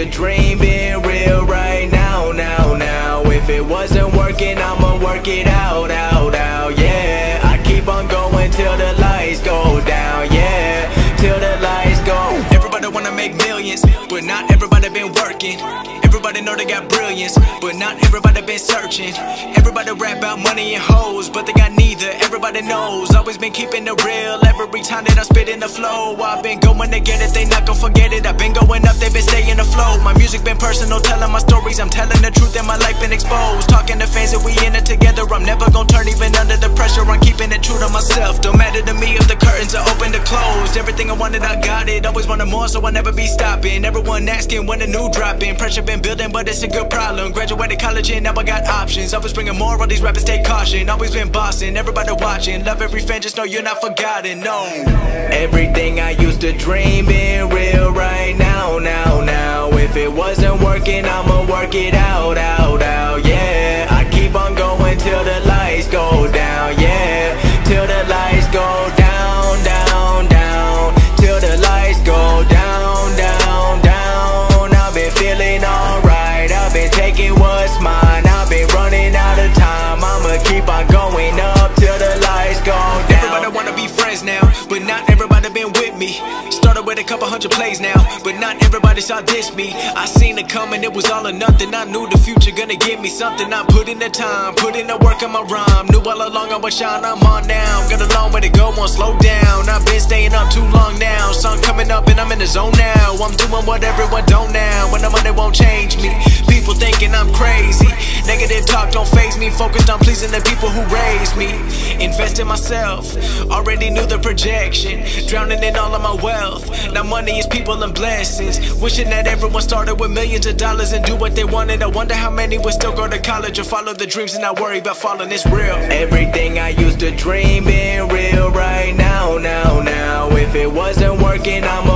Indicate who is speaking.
Speaker 1: to dream being real right now, now. If it wasn't working, I'ma work it out, yeah. I keep on going till the lights go down, yeah. Till the lights go. Everybody wanna make millions, but not everybody been working. Everybody know they got brilliance, but not everybody been searching. Everybody rap about money and hoes, but they got neither. Everybody knows, always been keeping it real. Every time that I spit in the flow, I've been going to get it, they not gon' forget it. I've been going up, they been staying afloat. My music been personal, telling my stories. I'm telling the truth and my life been exposed. Talking to fans that we in it together. I'm never gon' turn even under the pressure. I'm keeping it true to myself. Don't matter to me if the curtains are open or closed. Everything I wanted, I got it. Always wanted more, so I'll never be stopping. Everyone asking when a new drop in. Pressure been building, but it's a good problem. Graduated college and now I got options. Always bringing more, all these rappers take caution. Always been bossing, everybody watching. Love every fan, just know you're not forgotten, no. Everything I used to dream being real right now, now. If it wasn't working, I'ma work it out, yeah. I keep on going till the lights go down, yeah. Till the lights go down, down. Till the lights go down, down. I've been feeling alright, I've been taking what's mine. I've been running out of time, I'ma keep on going up till the lights go down. Everybody wanna be friends now, but not everybody been with me. Started with a couple hundred plays now, but not everybody saw this me. I seen it coming, it was all or nothing. I knew the future gonna give me something. I put in the time, put in the work on my rhyme. Knew all along I would shine, I'm on now. Got a long way to go, won't slow down. I've been staying up too long now. Sun coming up and I'm in the zone now. I'm doing what everyone don't now. When the money won't change me. People thinking I'm crazy. Negative talk don't faze me. Focused on pleasing the people who raised me. Invest in myself, already knew the projection. Drowning in all of my wealth. Now money is people and blessings. Wishing that everyone started with millions of dollars and do what they wanted. I wonder how many would still go to college or follow the dreams and not worry about falling. It's real. Everything I used to dream being real right now, now. If it wasn't working, I'm